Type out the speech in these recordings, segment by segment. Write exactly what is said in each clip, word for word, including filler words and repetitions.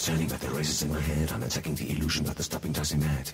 turning, but the races in my head. I'm attacking the illusion, but the stopping does me mad.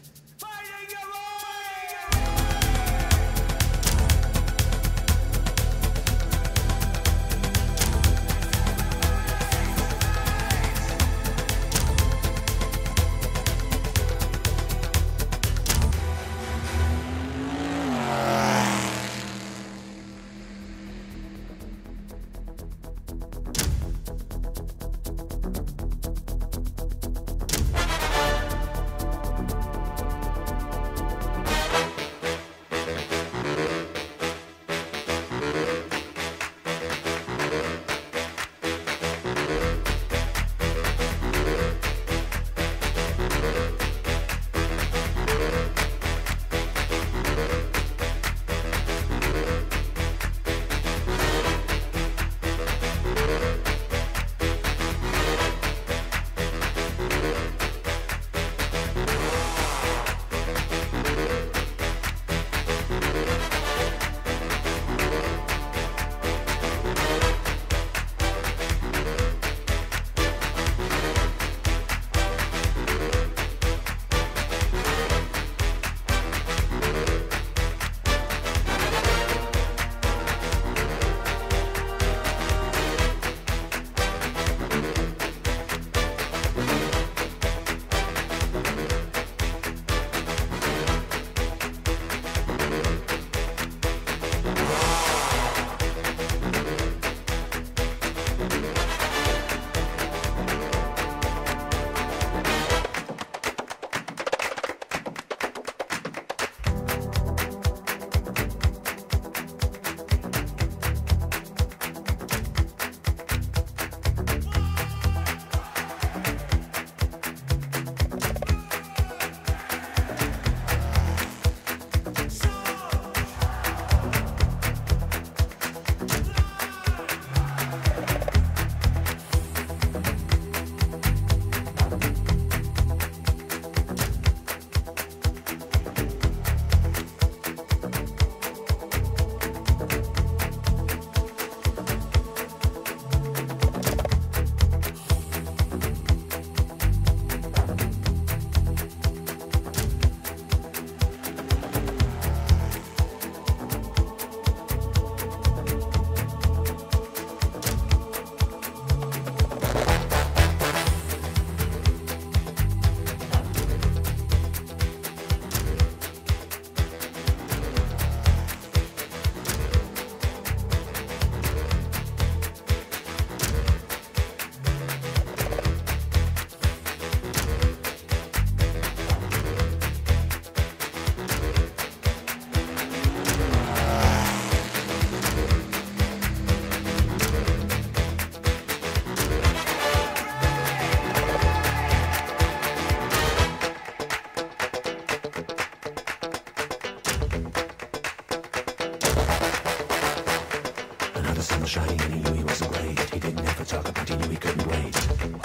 The sun was shining and he knew he wasn't great. He didn't have to talk about, he knew he couldn't wait.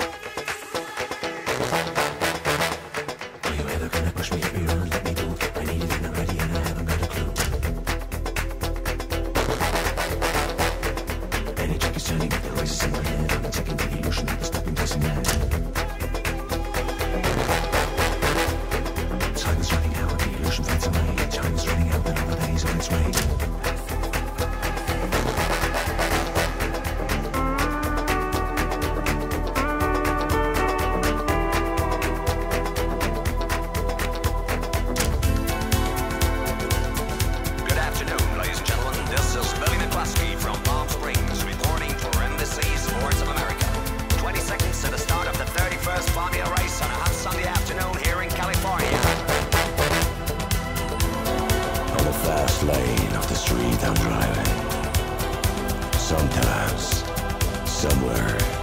Are you ever gonna push me every round? Let me move. I need it and I'm ready and I haven't got a clue. Any trick is turning, but the races in my head. I'm attacking the illusion, but the stopping doesn't matter. Time is running out, the illusion fades away. Time is running out, but all the days on its way. Lane of the street I'm driving. Sometimes, somewhere